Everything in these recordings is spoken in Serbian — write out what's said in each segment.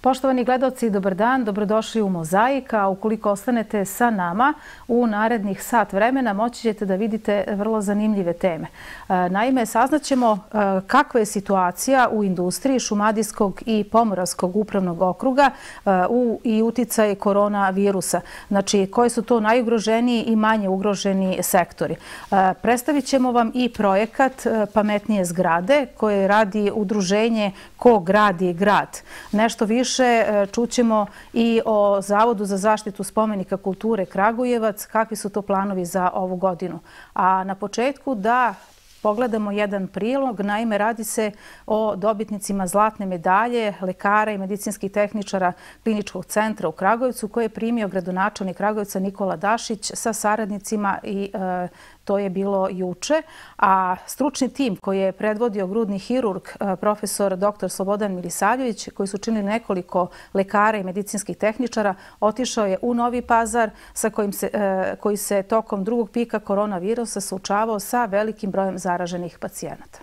Poštovani gledaoci, dobar dan, dobrodošli u Mozaik, a ukoliko ostanete sa nama u narednih sat vremena moći ćete da vidite vrlo zanimljive teme. Naime, saznaćemo kakva je situacija u industriji Šumadijskog i Pomoravskog upravnog okruga i uticaj koronavirusa. Znači, koji su to najugroženiji i manje ugroženi sektori. Predstavit ćemo vam i projekat Pametnije zgrade koje radi udruženje Ko gradi grad. Nešto više čućemo i o Zavodu za zaštitu spomenika kulture Kragujevac, kakvi su to planovi za ovu godinu. A na početku da pogledamo jedan prilog. Naime, radi se o dobitnicima zlatne medalje, lekara i medicinskih tehničara Kliničkog centra u Kragujevcu koje je primio gradonačelnik Kragujevca Nikola Dašić sa saradnicima i to je bilo juče. A stručni tim koji je predvodio grudni hirurg profesor dr. Slobodan Milisavljević, koji su činili nekoliko lekara i medicinskih tehničara, otišao je u Novi Pazar koji se tokom drugog pika koronavirusa suočavao sa velikim brojem zaraženih pacijenata.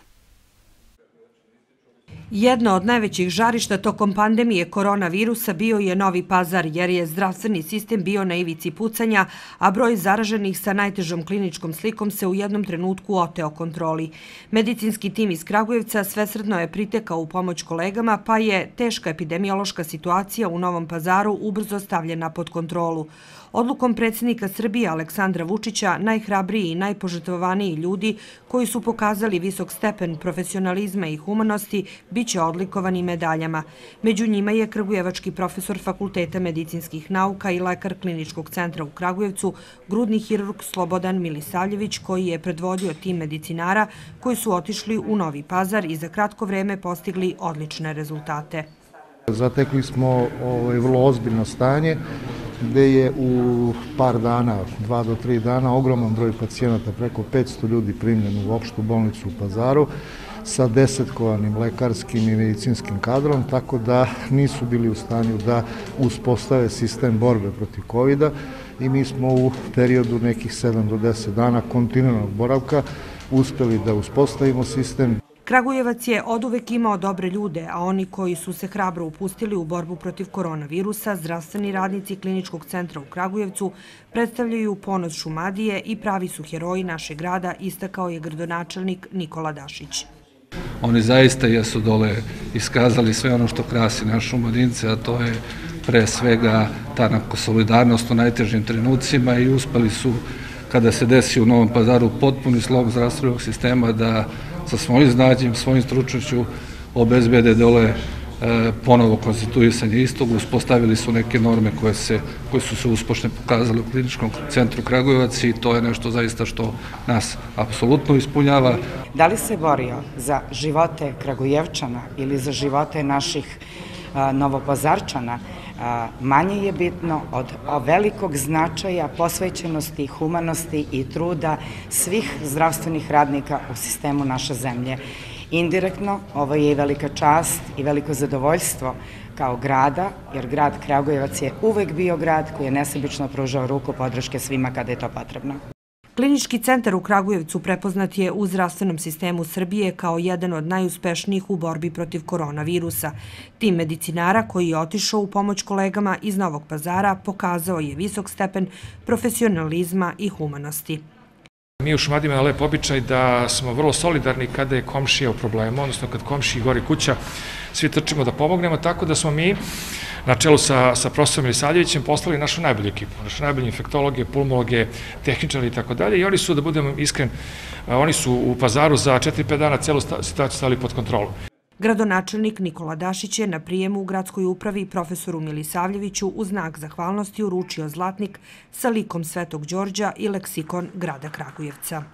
Jedno od najvećih žarišta tokom pandemije koronavirusa bio je Novi Pazar, jer je zdravstveni sistem bio na ivici pucanja, a broj zaraženih sa najtežom kliničkom slikom se u jednom trenutku oteo kontroli. Medicinski tim iz Kragujevca svesrdno je pritekao u pomoć kolegama, pa je teška epidemiološka situacija u Novom Pazaru ubrzo stavljena pod kontrolu. Odlukom predsjednika Srbije Aleksandra Vučića, najhrabriji i najpožrtvovaniji ljudi koji su pokazali visok stepen profesionalizma i humanosti biće odlikovani medaljama. Među njima je kragujevački profesor Fakulteta medicinskih nauka i lekar Kliničkog centra u Kragujevcu, grudni hirurg Slobodan Milisavljević, koji je predvodio tim medicinara koji su otišli u Novi Pazar i za kratko vreme postigli odlične rezultate. Zatekli smo vrlo ozbiljno stanje gde je u par dana, 2 do 3 dana, ogroman broj pacijenata, preko 500 ljudi primljen u opštu bolnicu u Pazaru sa 10-kovanim lekarskim i medicinskim kadrom, tako da nisu bili u stanju da uspostave sistem borbe protiv COVID-a i mi smo u periodu nekih 7 do 10 dana kontinuiranog boravka uspeli da uspostavimo sistem. Kragujevac je oduvek imao dobre ljude, a oni koji su se hrabro upustili u borbu protiv koronavirusa, zdravstveni radnici Kliničkog centra u Kragujevcu, predstavljaju ponos Šumadije i pravi su heroji našeg grada, istakao je gradonačelnik Nikola Dašić. Oni zaista jesu dole iskazali sve ono što krasi naš Šumadince, a to je pre svega ta solidarnost u najtežim trenucima i uspeli su, kada se desi u Novom Pazaru potpuni slom zdravstvenog sistema, da sa svojim znanjem, svojim stručnošću obezbede dole ponovo konstituisanje istog. Uspostavili su neke norme koje su se uspešno pokazale u Kliničkom centru Kragujevac i to je nešto zaista što nas apsolutno ispunjava. Da li se borio za živote Kragujevčana ili za živote naših Novopazarčana, manje je bitno od velikog značaja, posvećenosti, humanosti i truda svih zdravstvenih radnika u sistemu naše zemlje. Indirektno, ovo je i velika čast i veliko zadovoljstvo kao grada, jer grad Kragujevac je uvek bio grad koji je nesebično pružao ruku podrške svima kada je to potrebno. Klinički centar u Kragujevcu prepoznat je u zdravstvenom sistemu Srbije kao jedan od najuspešnijih u borbi protiv koronavirusa. Tim medicinara koji je otišao u pomoć kolegama iz Novog Pazara pokazao je visok stepen profesionalizma i humanosti. Mi u Šumadiji imamo lep običaj da smo vrlo solidarni kada je komšija u problemu, odnosno kad komšiji gori kuća, svi trčimo da pomognemo, tako da smo mi na čelu sa profesorom Milisavljevićem poslali našu najbolju ekipu, naše najbolje infektologe, pulmologe, tehničare i tako dalje i oni su, da budemo iskren, oni su u Pazaru za 4-5 dana celu situaciju stavili pod kontrolu. Gradonačelnik Nikola Dašić je na prijemu u gradskoj upravi profesoru Milisavljeviću u znak zahvalnosti uručio zlatnik sa likom Svetog Đorđa i leksikon grada Kragujevca.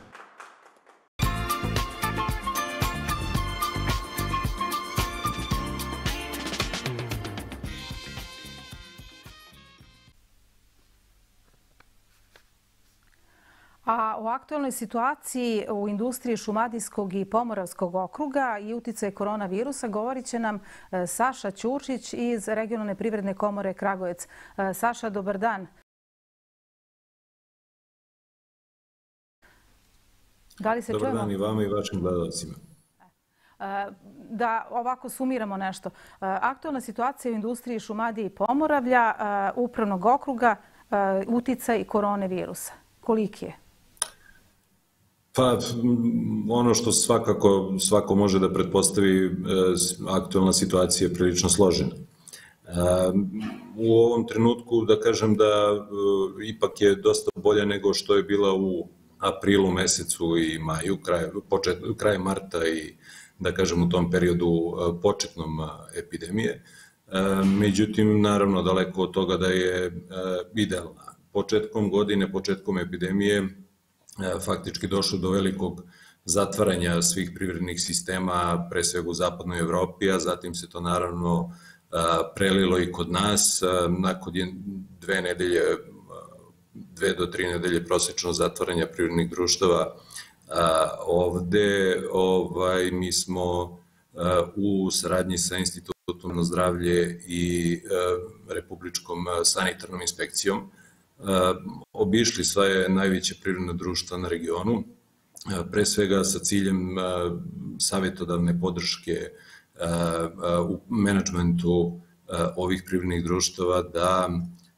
A o aktualnoj situaciji u industriji Šumadijskog i Pomoravskog okruga i uticaj koronavirusa govorit će nam Saša Ćurčić iz Regionalne privredne komore Kragujevac. Saša, dobar dan. Da li se čujemo? Dobar dan i vama i vašim gledalcima. Da ovako sumiramo nešto. Aktualna situacija u industriji Šumadije i Pomoravlja, upravnog okruga, uticaj koronavirusa. Koliki je? Pa, ono što svakako svako može da pretpostavi, aktualna situacija je prilično složena. U ovom trenutku da kažem da ipak je dosta bolje nego što je bila u aprilu mesecu i maju, kraj marta i da kažem u tom periodu početnom epidemije. Međutim, naravno daleko od toga da je idealna. Početkom godine, početkom epidemije faktički došlo do velikog zatvaranja svih privrednih sistema, pre svega u zapadnoj Evropi, a zatim se to naravno prelilo i kod nas. Nakon 2 do 3 nedelje prosečno zatvaranja privrednih društava ovde, mi smo u saradnji sa Institutom za zdravlje i Republičkom sanitarnom inspekcijom obišli sve najveće privredne društva na regionu, pre svega sa ciljem savjetodavne podrške u menadžmentu ovih privrednih društava da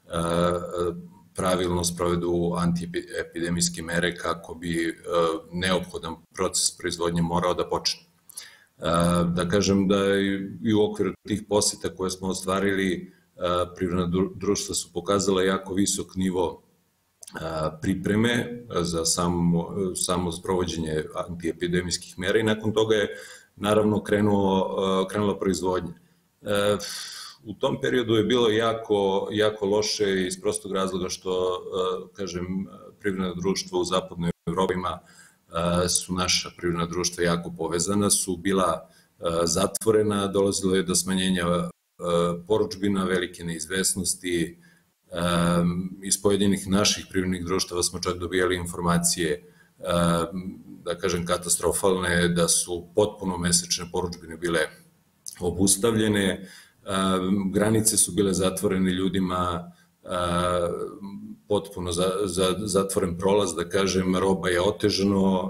pravilno sprovedu antiepidemijske mere kako bi neophodan proces proizvodnje morao da počne. Da kažem da i u okviru tih poseta koje smo ostvarili, privredna društva su pokazala jako visok nivo pripreme za samo sprovođenje antiepidemijskih mera i nakon toga je naravno krenula proizvodnja. U tom periodu je bilo jako loše iz prostog razloga što, kažem, privredna društva u zapadnoj Evropi su naša privredna društva jako povezana, su bila zatvorena, dolazilo je do smanjenja porudžbina, velike neizvesnosti. Iz pojedinih naših privrednih društava smo čak dobijali informacije, da kažem, katastrofalne, da su potpuno mesečne porudžbine bile obustavljene, granice su bile zatvorene ljudima, potpuno zatvoren prolaz, da kažem, roba je otežano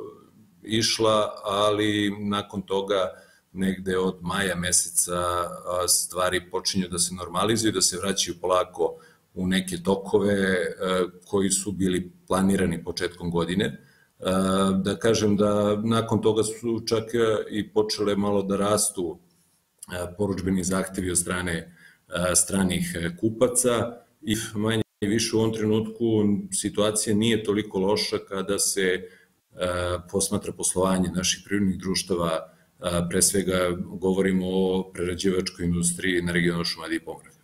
išla, ali nakon toga negde od maja meseca stvari počinju da se normalizuju, da se vraćaju polako u neke tokove koji su bili planirani početkom godine. Da kažem da nakon toga su čak i počele malo da rastu porudžbeni zahtevi od strane stranih kupaca i manje i više u ovom trenutku situacija nije toliko loša kada se posmatra poslovanje naših privrednih društava, pre svega govorimo o prerađivačkoj industriji na regionu Šumadije i Pomoravlja.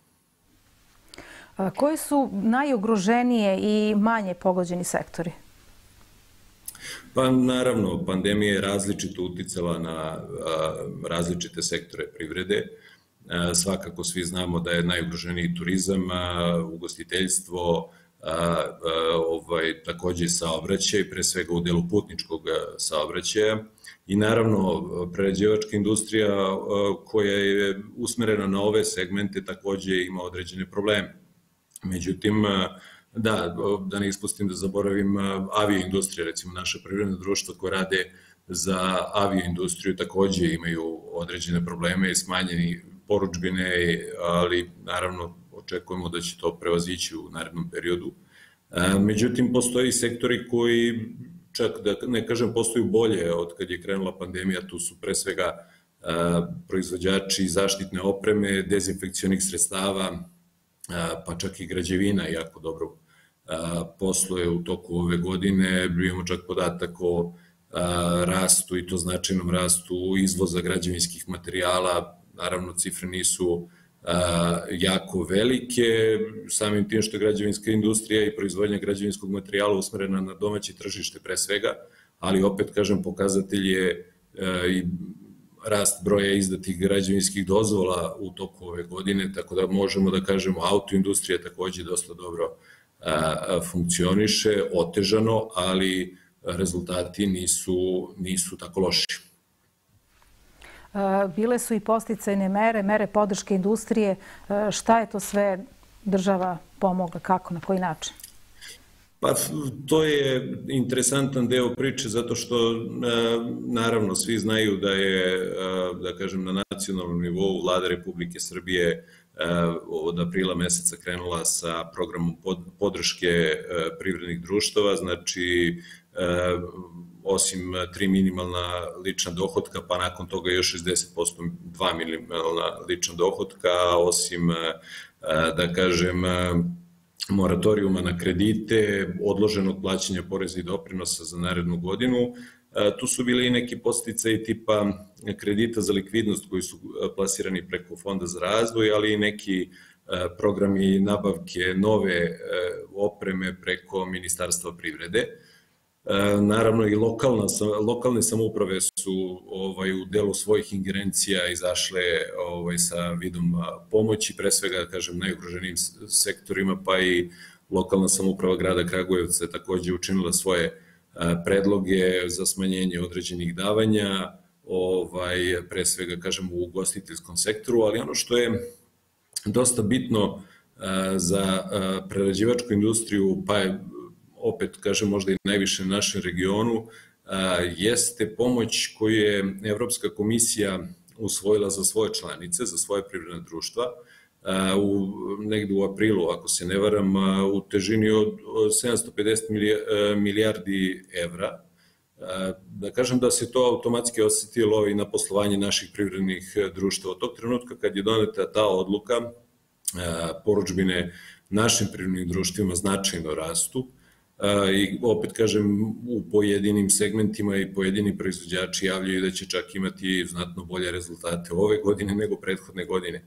Koji su najugroženije i manje pogođeni sektori? Pa naravno, pandemija je različito uticala na različite sektore privrede. Svakako svi znamo da je najugroženiji turizam, ugostiteljstvo, takođe i saobraćaj, pre svega u delu putničkog saobraćaja i naravno prerađivačka industrija koja je usmerena na ove segmente takođe ima određene probleme. Međutim, da ne ispustim da zaboravim avioindustrija, recimo naša privredna društva koja rade za avioindustriju takođe imaju određene probleme i smanjeni porudžbine, ali naravno očekujemo da će to prevazići u narednom periodu. Međutim, postoji sektori koji, čak da ne kažem, postaju bolje od kad je krenula pandemija, tu su pre svega proizvođači zaštitne opreme, dezinfekcionih sredstava, pa čak i građevina jako dobro posluje u toku ove godine. Imamo čak podatak o rastu i to značajnom rastu izvoza građevinskih materijala, naravno cifre nisu jako velike, samim tim što je građevinska industrija i proizvodnja građevinskog materijala usmerena na domaće tržište pre svega, ali opet, kažem, pokazatelj je i rast broja izdatih građevinskih dozvola u toku ove godine, tako da možemo da kažemo autoindustrija takođe dosta dobro funkcioniše, otežano, ali rezultati nisu tako loši. Bile su i podsticajne mere, mere podrške industrije. Šta je to sve država pomogla? Kako? Na koji način? Pa to je interesantan deo priče zato što naravno svi znaju da je, da kažem, na nacionalnom nivou Vlada Republike Srbije od aprila meseca krenula sa programom podrške privrednih društava, znači osim 3 minimalna lična dohotka, pa nakon toga još 60% 2 minimalna lična dohotka, osim, da kažem, moratorijuma na kredite, odloženog plaćanja poreza i doprinosa za narednu godinu. Tu su bili i neki podsticaji tipa kredita za likvidnost koji su plasirani preko Fonda za razvoj, ali i neki programi nabavke nove opreme preko Ministarstva privrede. Naravno i lokalne samouprave su u delu svojih ingerencija izašle sa vidom pomoći, pre svega, kažem, najugroženijim sektorima, pa i lokalna samouprava grada Kragujevca je takođe učinila svoje predloge za smanjenje određenih davanja, pre svega, kažem, u ugostiteljskom sektoru, ali ono što je dosta bitno za prerađivačku industriju, pa je opet, kažem, možda i najviše na našem regionu, jeste pomoć koju je Evropska komisija usvojila za svoje članice, za svoje privredne društva, negde u aprilu, ako se ne varam, u težini od 750 milijardi evra. Da kažem da se to automatski osetilo i na poslovanje naših privrednih društva. Od tog trenutka kad je doneta ta odluka, porudžbine našim privrednim društvima značajno rastu, i opet kažem, u pojedinim segmentima i pojedini proizvođači javljaju da će čak imati znatno bolje rezultate ove godine nego prethodne godine.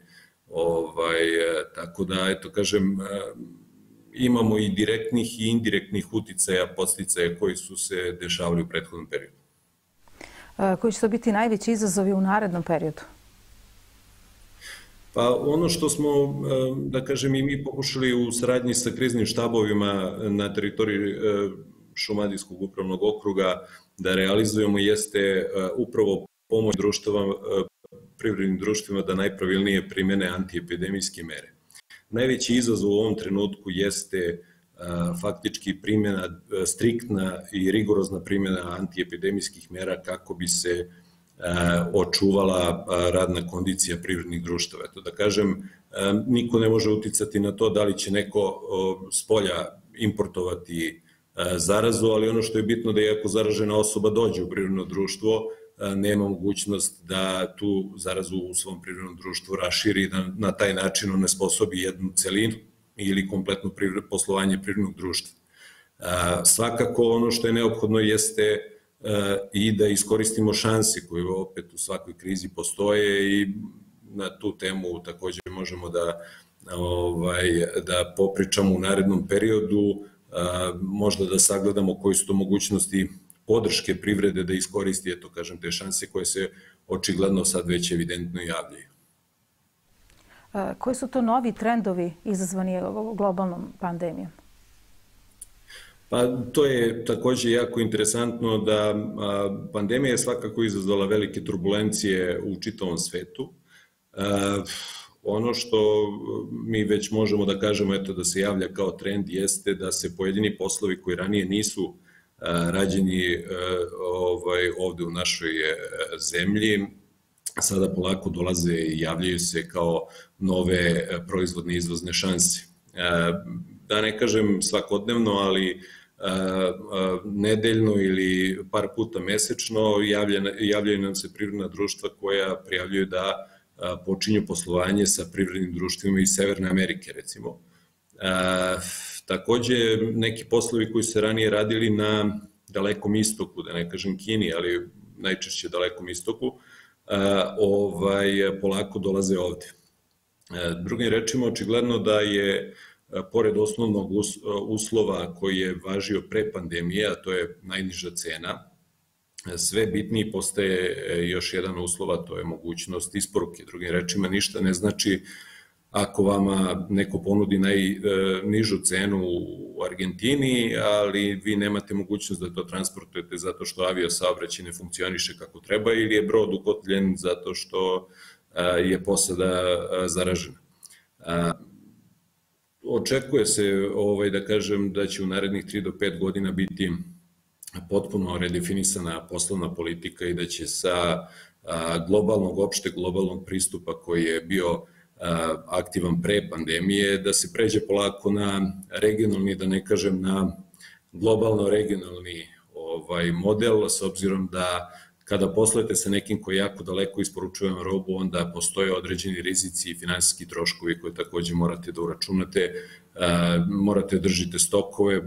Tako da, eto, kažem, imamo i direktnih i indirektnih uticaja, podsticaja koji su se dešavali u prethodnom periodu. Koji će to biti najveći izazovi u narednom periodu? Pa ono što smo, da kažem, i mi pokušali u saradnji sa kriznim štabovima na teritoriji Šumadijskog upravnog okruga da realizujemo jeste upravo pomoć privrednim društvima da najpravilnije primene antiepidemijske mere. Najveći izazov u ovom trenutku jeste faktički primjena, striktna i rigorozna primjena antiepidemijskih mera kako bi se očuvala radna kondicija privrednih društava. Eto da kažem, niko ne može uticati na to da li će neko s polja importovati zarazu, ali ono što je bitno da iako zaražena osoba dođe u privredno društvo, nema mogućnost da tu zarazu u svom privrednom društvu raširi i da na taj način onesposobi jednu celinu ili kompletno poslovanje privrednog društva. Svakako ono što je neophodno jeste i da iskoristimo šanse koje opet u svakoj krizi postoje i na tu temu takođe možemo da popričamo u narednom periodu, možda da sagledamo koji su to mogućnosti podrške privrede da iskoristi, eto kažem, te šanse koje se očigledno sad već evidentno javljaju. Koji su to novi trendovi izazvani globalnom pandemijom? Pa to je takođe jako interesantno da pandemija je svakako izazvala velike turbulencije u čitavom svetu. Ono što mi već možemo da kažemo, eto, da se javlja kao trend jeste da se pojedini poslovi koji ranije nisu rađeni ovde u našoj zemlji, sada polako dolaze i javljaju se kao nove proizvodne izvozne šanse. Da ne kažem svakodnevno, ali nedeljno ili par puta mesečno javljaju nam se privredna društva koja prijavljuju da počinju poslovanje sa privrednim društvima iz Severne Amerike, recimo. Takođe, neki poslovi koji se ranije radili na Dalekom istoku, da ne kažem Kini, ali najčešće Dalekom istoku, polako dolaze ovde. Drugim rečima, očigledno da je, pored osnovnog uslova koji je važio pre pandemije, a to je najniža cena, sve bitniji postaje još jedan uslov, a to je mogućnost isporuke. Drugim rečima, ništa ne znači ako vama neko ponudi najnižu cenu u Argentini, ali vi nemate mogućnost da to transportujete zato što aviosaobraćaj ne funkcioniše kako treba ili je brod ukotljen zato što je posada zaražena. Očekuje se, da kažem, da će u narednih 3 do 5 godina biti potpuno redefinisana poslovna politika i da će sa opšteg globalnog pristupa koji je bio aktivan pre pandemije, da se pređe polako na regionalni, da ne kažem na globalno-regionalni model, s obzirom da kada poslujete sa nekim koji jako daleko isporučuje vam robu, onda postoje određeni rizici i finansijski troškovi koje takođe morate da uračunate, morate da držite stokove,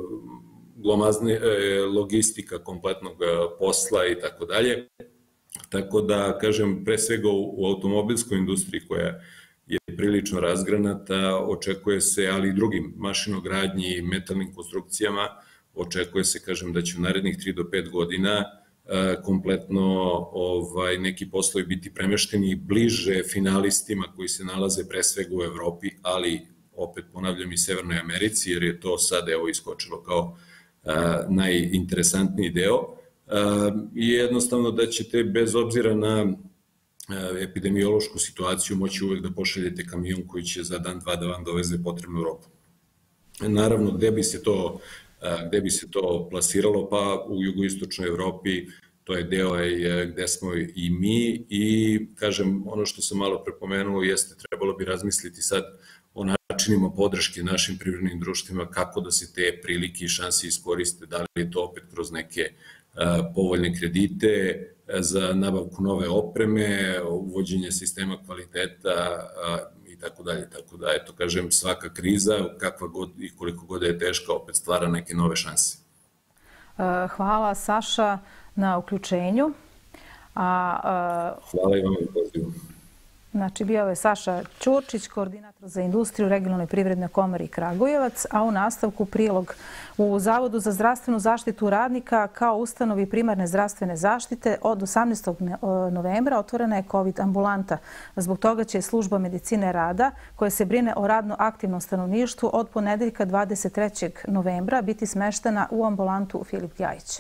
logistika kompletnog posla i tako dalje. Tako da, kažem, pre svega u automobilskoj industriji koja je prilično razgranata, očekuje se, ali i drugim mašinogradnji i metalnim konstrukcijama, očekuje se, kažem, da će u narednih 3 do 5 godina kompletno neki poslovi biti premešteni bliže finalistima koji se nalaze pre svega u Evropi, ali opet ponavljam i Severnoj Americi, jer je to sad iskočilo kao najinteresantniji deo. I jednostavno da ćete bez obzira na epidemiološku situaciju moći uvek da pošaljete kamion koji će za dan, dva da vam doveze potrebnu robu. Naravno, gde bi se to plasiralo? Pa u jugoistočnoj Evropi, to je deo gde smo i mi i, kažem, ono što sam malo prepomenuo jeste trebalo bi razmisliti sad o načinima podrške našim privrednim društvima, kako da se te prilike i šanse iskoriste, da li je to opet kroz neke povoljne kredite za nabavku nove opreme, uvođenje sistema kvaliteta i tako dalje. Tako da, eto, kažem, svaka kriza, kakva god i koliko god je teška, opet stvara neke nove šanse. Hvala, Saša, na uključenju. Hvala i vam na pozivu. Znači, bio je Saša Ćurčić, koordinator za industriju Regionalnoj privrednoj komori Kragujevac, a u nastavku prilog. U Zavodu za zdravstvenu zaštitu radnika kao ustanovi primarne zdravstvene zaštite od 18. novembra otvorena je COVID ambulanta. Zbog toga će služba medicine rada, koja se brine o radno aktivnom stanovništvu, od ponedeljka 23. novembra biti smeštena u ambulantu Filip Kljajić.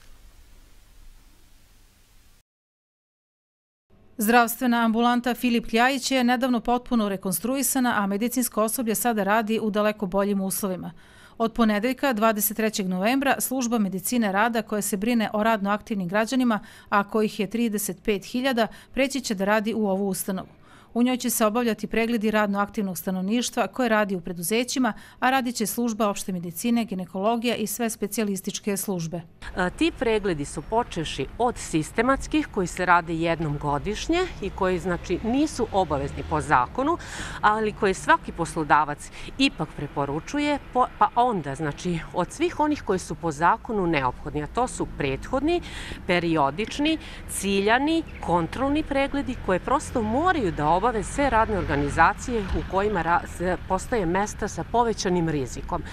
Zdravstvena ambulanta Filip Kljajić je nedavno potpuno rekonstruisana, a medicinsko osoblje sada radi u daleko boljim uslovima. Od ponedeljka 23. novembra služba medicine rada koja se brine o radno aktivnim građanima, a kojih je 35.000, preći će da radi u ovu ustanovu. U njoj će se obavljati pregledi radno aktivnog stanovništva koje radi u preduzećima, a radit će služba opšte medicine, ginekologija i sve specijalističke službe. Ti pregledi su počevši od sistematskih koji se rade jednom godišnje i koji, znači, nisu obavezni po zakonu, ali koji svaki poslodavac ipak preporučuje, pa onda, znači, od svih onih koji su po zakonu neophodni, a to su prethodni, periodični, ciljani, kontrolni pregledi koje prosto moraju da obave sve radne organizacije u kojima postoje mesta sa povećanim rizikom.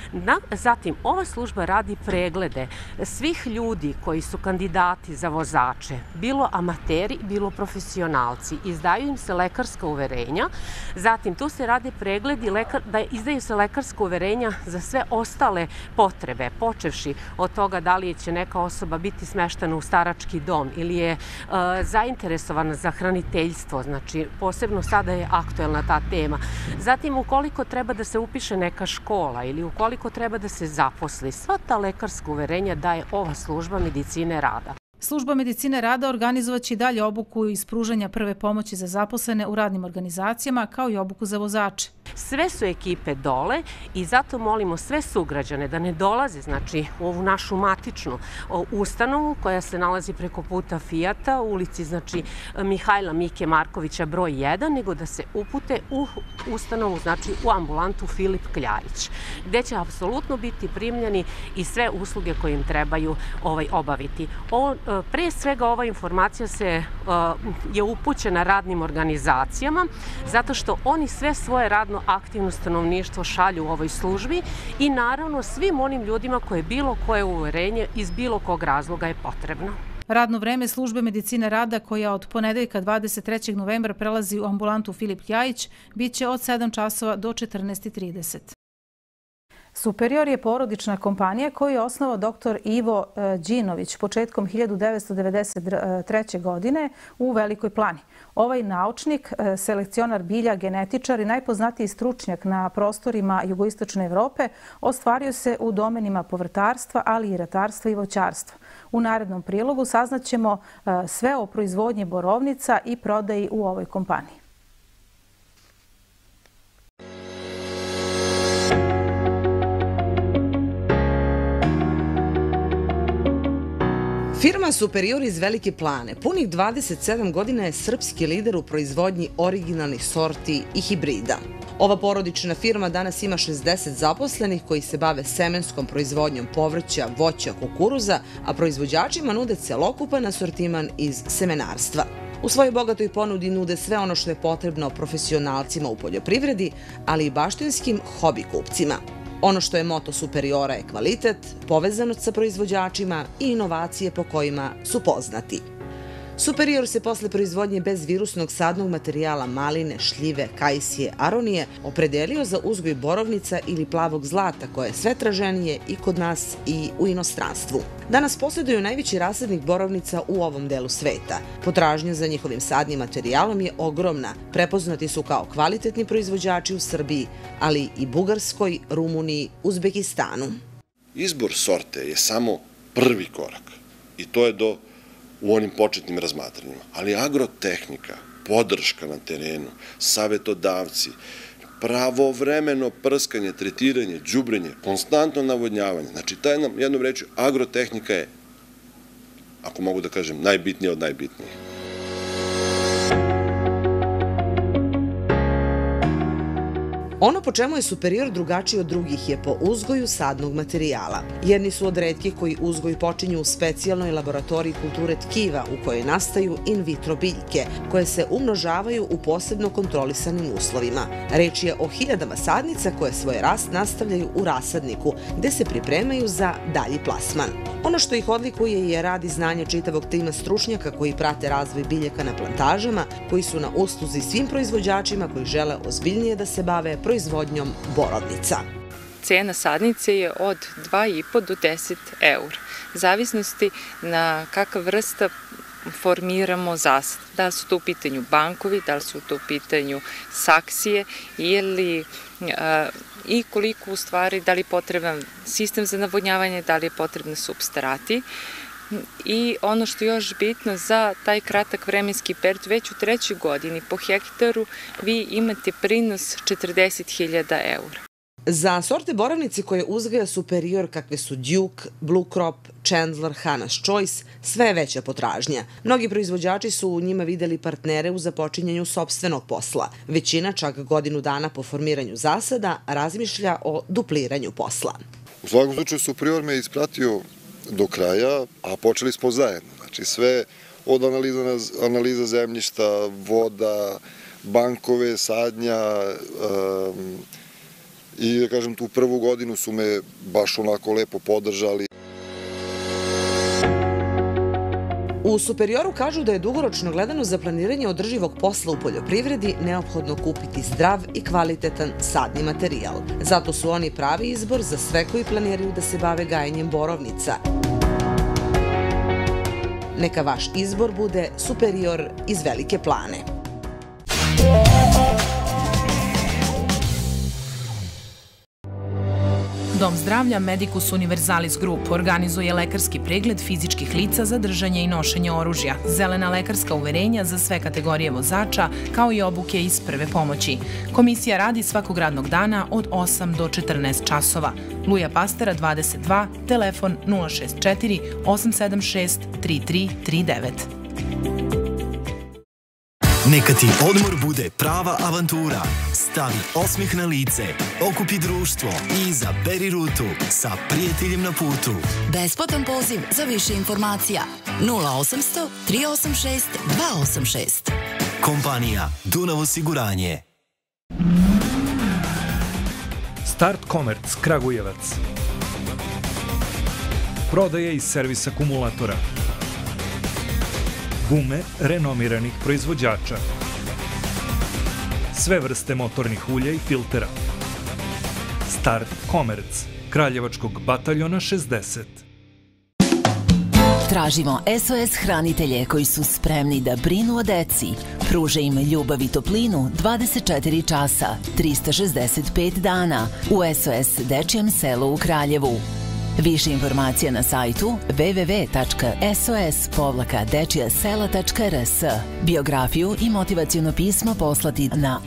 Zatim, ova služba radi preglede svih ljudi koji su kandidati za vozače, bilo amateri, bilo profesionalci. Izdaju im se lekarska uverenja. Zatim, tu se radi pregledi, izdaju se lekarska uverenja za sve ostale potrebe, počevši od toga da li će neka osoba biti smeštena u starački dom ili je zainteresovana za hraniteljstvo, znači posebno sada je aktuelna ta tema. Zatim, ukoliko treba da se upiše neka škola ili ukoliko treba da se zaposli, sva ta lekarska uverenja daje ova služba medicine rada. Služba medicine rada organizovaće i dalje obuku iz pružanja prve pomoći za zaposlene u radnim organizacijama, kao i obuku za vozače. Sve su ekipe dole i zato molimo sve sugrađane da ne dolaze, znači, u ovu našu matičnu ustanovu koja se nalazi preko puta Fijata, u ulici, znači, Mihajla Mike Markovića broj 1, nego da se upute u ustanovu, znači, u ambulantu Filip Kljajić, gde će apsolutno biti primljeni i sve usluge koje im trebaju obaviti. Pre svega ova informacija je upućena radnim organizacijama, zato što oni sve svoje radno aktivno stanovništvo šalju u ovoj službi i naravno svim onim ljudima koje bilo koje uverenje iz bilo kog razloga je potrebno. Radno vreme službe medicine rada, koja od ponedeljka 23. novembra prelazi u ambulantu Filip Kljajić, bit će od 7 časova do 14:30. Superior je porodična kompanija koju je osnovao dr. Ivo Đinović početkom 1993. godine u Velikoj Plani. Ovaj naučnik, selekcionar bilja, genetičar i najpoznatiji stručnjak na prostorima jugoistočne Evrope ostvario se u domenima povrtarstva, ali i ratarstva i voćarstva. U narednom prilogu saznaćemo sve o proizvodnji borovnica i prodaji u ovoj kompaniji. Firma Superior iz Velike Plane punih 27 godina je srpski lider u proizvodnji originalnih sorti i hibrida. Ova porodična firma danas ima 60 zaposlenih koji se bave semenskom proizvodnjom povrća, voća, kukuruza, a proizvođačima nude celokupan asortiman iz semenarstva. U svojoj bogatoj ponudi nude sve ono što je potrebno profesionalcima u poljoprivredi, ali i baštinskim hobi kupcima. Ono što je moto Superiora je kvalitet, povezanost sa proizvođačima i inovacije po kojima su poznati. Superior se posle proizvodnje bezvirusnog sadnog materijala maline, šljive, kajsije, aronije opredelio za uzgoj borovnica ili plavog zlata koje je sve traženije i kod nas i u inostranstvu. Danas posjeduju najveći rasadnik borovnica u ovom delu sveta. Potražnja za njihovim sadnim materijalom je ogromna. Prepoznati su kao kvalitetni proizvođači u Srbiji, ali i Bugarskoj, Rumuniji, Uzbekistanu. Izbor sorte je samo prvi korak i to je u onim početnim razmatranjima. Ali agrotehnika, podrška na terenu, savetodavci, pravovremeno prskanje, tretiranje, đubrenje, konstantno navodnjavanje. Znači, jednom rečju, agrotehnika je, ako mogu da kažem, najbitnija od najbitnijih. Ono po čemu je Superior drugačiji od drugih je po uzgoju sadnog materijala. Jedni su od retkih koji uzgoj počinju u specijalnoj laboratoriji kulture tkiva u kojoj nastaju in vitro biljke, koje se umnožavaju u posebno kontrolisanim uslovima. Reč je o hiljadama sadnica koje svoj rast nastavljaju u rasadniku, gde se pripremaju za dalji plasman. Ono što ih odlikuje je rad i znanje čitavog tima stručnjaka koji prate razvoj biljaka na plantažama, koji su na usluzi svim proizvođačima koji žele ozbiljnije da se bave proizvodnjom borovnica. Cena sadnice je od 2,5 do 10 eur, u zavisnosti na kakva vrsta formiramo zasad. Da li su to u pitanju bankovi, da li su to u pitanju saksije i koliko u stvari, da li je potreban sistem za navodnjavanje, da li je potrebni supstrati. I ono što je još bitno, za taj kratak vremenski period, već u 3. godini po hektaru vi imate prinos 40.000 eura. Za sorte borovnice koje uzgaja Superior, kakve su Duke, Blue Crop, Chandler, Hannah's Choice, sve je veća potražnja. Mnogi proizvođači su u njima videli partnere u započinjanju sopstvenog posla. Većina, čak godinu dana po formiranju zasada, razmišlja o dupliranju posla. U svakom slučaju Superior me ispratio do kraja, a počeli smo zajedno. Znači sve od analiza zemljišta, voda, bankove, sadnja i da kažem tu prvu godinu su me baš onako lepo podržali. U Superioru kažu da je dugoročno gledano za planiranje održivog posla u poljoprivredi neophodno kupiti zdrav i kvalitetan sadni materijal. Zato su oni pravi izbor za sve koji planiraju da se bave gajenjem borovnica. Neka vaš izbor bude Superior iz Velike Plane. Dom zdravlja Medicus Universalis Group organizuje lekarski pregled fizičkih lica za držanje i nošenje oružja, zelena lekarska uverenja za sve kategorije vozača, kao i obuke iz prve pomoći. Komisija radi svakog radnog dana od 8 do 14 časova. Luja Pastera 22, telefon 064 876 3339. Neka ti odmor bude prava avantura. Stavi osmih na lice, okupi društvo i izaberi rutu sa prijateljem na putu. Besplatan poziv za više informacija 0800 386 286. Kompanija Dunav osiguranje. Start Commerce Kragujevac. Prodaje i servis akumulatora. Gume renomiranih proizvođača. Sve vrste motornih ulja i filtera. Start Komerc, Kraljevačkog bataljona 60. Tražimo SOS hranitelje koji su spremni da brinu o deci. Pruže im ljubav i toplinu 24 časa, 365 dana u SOS Dečijem selu u Kraljevu. Više informacija na sajtu www.sos-dečijesela.rs. Biografiju i motivacijono pismo poslati na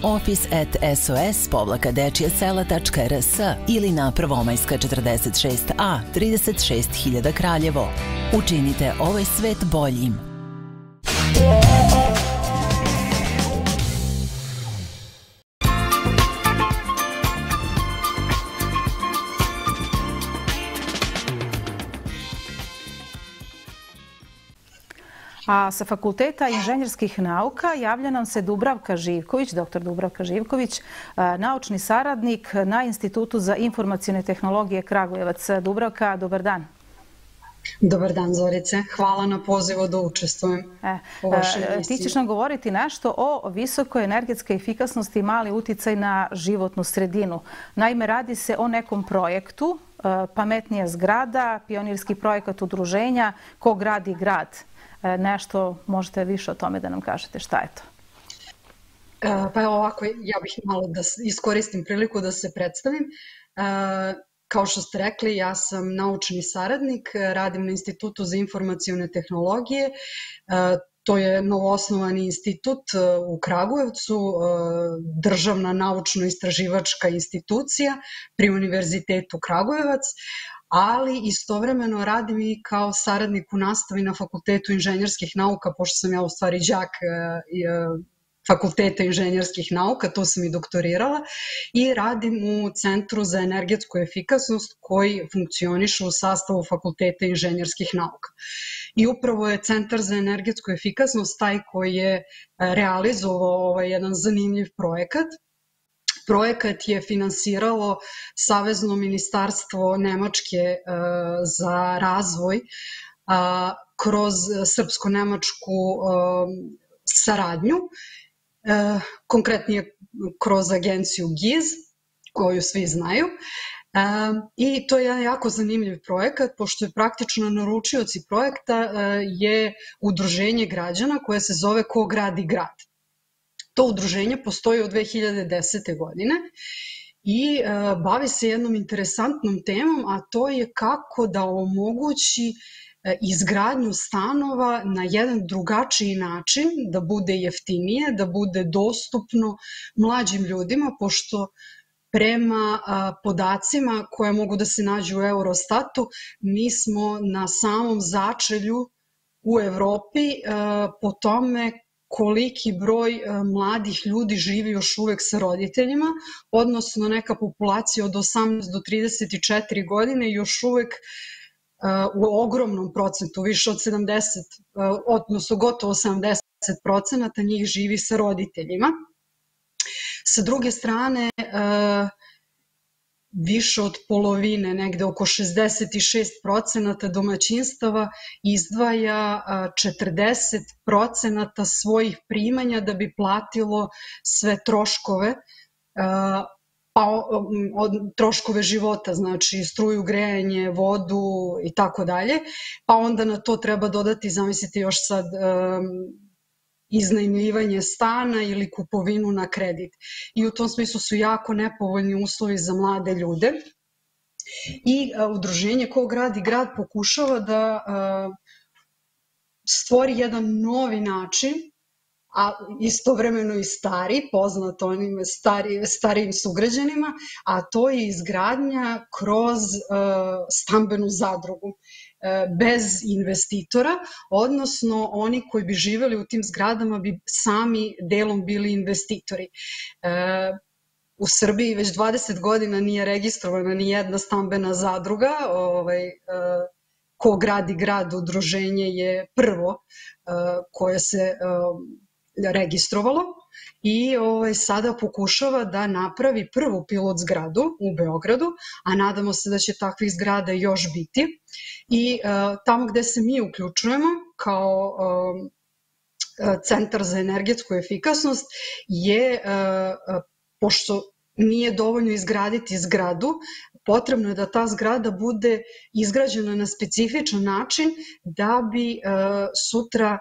office@sos-dečijesela.rs ili na Prvomajska 46A 36.000 Kraljevo. Učinite ovaj svet boljim. A sa Fakulteta inženjerskih nauka javlja nam se Dubravka Živković, dr. Dubravka Živković, naučni saradnik na Institutu za informacione tehnologije Kragujevac. Dubravka, dobar dan. Dobar dan, Zorice. Hvala na pozivu da učestvujem u vašoj emisiji. Ti ćeš nam govoriti nešto o visokoj energetskoj efikasnosti i mali uticaj na životnu sredinu. Naime, radi se o nekom projektu, pametnija zgrada, pionirski projekat udruženja Ko gradi grad. Nešto možete više o tome da nam kažete. Šta je to? Pa ovako, ja bih malo da iskoristim priliku da se predstavim. Kao što ste rekli, ja sam naučni saradnik, radim na Institutu za informacione tehnologije. To je novoosnovani institut u Kragujevcu, državna naučno-istraživačka institucija pri Univerzitetu Kragujevac, ali istovremeno radim i kao saradnik u nastavi na Fakultetu inženjerskih nauka, pošto sam ja u stvari đak Fakulteta inženjerskih nauka, tu sam i doktorirala, i radim u Centru za energetsku efikasnost koji funkcioniše u sastavu Fakulteta inženjerskih nauka. I upravo je Centar za energetsku efikasnost taj koji je realizovao ovaj jedan zanimljiv projekat. Projekat je finansiralo Savezno ministarstvo Nemačke za razvoj kroz srpsko-nemačku saradnju, konkretnije kroz agenciju GIZ, koju svi znaju. I to je jedan jako zanimljiv projekat, pošto je praktično naručioci projekta je udruženje građana koje se zove Ko gradi grad. To udruženje postoji od 2010. godine i bavi se jednom interesantnom temom, a to je kako da omogući izgradnju stanova na jedan drugačiji način, da bude jeftinije, da bude dostupno mlađim ljudima, pošto prema podacima koje mogu da se nađu u Eurostatu, mi smo na samom začelju u Evropi po tome koliki broj mladih ljudi živi još uvek sa roditeljima, odnosno neka populacija od 18 do 34 godine još uvek u ogromnom procentu, više od 70, odnosno gotovo 70% njih živi sa roditeljima. Sa druge strane, više od polovine, negde oko 66% domaćinstava izdvaja 40% svojih primanja da bi platilo sve troškove, troškove života, znači struju, grejanje, vodu i tako dalje, pa onda na to treba dodati, zamislite još sad, iznajmljivanje stana ili kupovinu na kredit. I u tom smislu su jako nepovoljni uslovi za mlade ljude. I udruženje Ko gradi grad pokušava da stvori jedan novi način, a istovremeno i stari, poznat onim starijim sugrađanima, a to je izgradnja kroz stambenu zadrugu, bez investitora, odnosno oni koji bi živeli u tim zgradama bi sami delom bili investitori. U Srbiji već 20 godina nije registrovana ni jedna stambena zadruga, Ko gradi grad udruženje je prvo koje se registrovalo i sada pokušava da napravi prvu pilot zgradu u Beogradu, a nadamo se da će takvih zgrada još biti. I tamo gde se mi uključujemo kao Centar za energetsku efikasnost je, pošto nije dovoljno izgraditi zgradu, potrebno je da ta zgrada bude izgrađena na specifičan način da bi sutra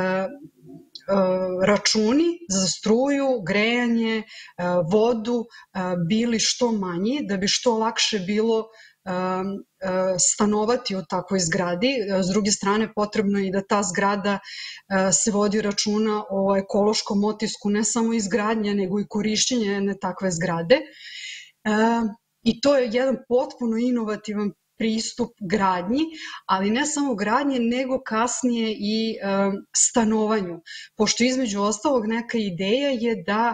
računi za struju, grejanje, vodu bili što manji, da bi što lakše bilo stanovati u takvoj zgradi. S druge strane, potrebno je i da ta zgrada se vodi računa o ekološkom otisku ne samo izgradnje, nego i korišćenja jedne takve zgrade. I to je jedan potpuno inovativan pristup gradnji, ali ne samo gradnje, nego kasnije i stanovanju. Pošto između ostalog neka ideja je da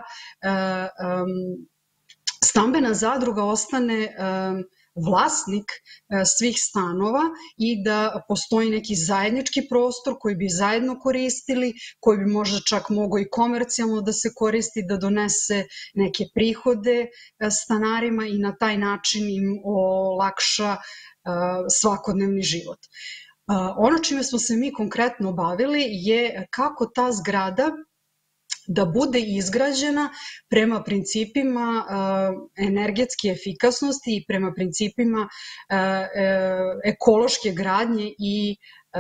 stambena zadruga ostane vlasnik svih stanova i da postoji neki zajednički prostor koji bi zajedno koristili, koji bi možda čak mogao i komercijalno da se koristi, da donese neke prihode stanarima i na taj način im olakša svakodnevni život. Ono čime smo se mi konkretno bavili je kako ta zgrada da bude izgrađena prema principima energetske efikasnosti i prema principima ekološke gradnje i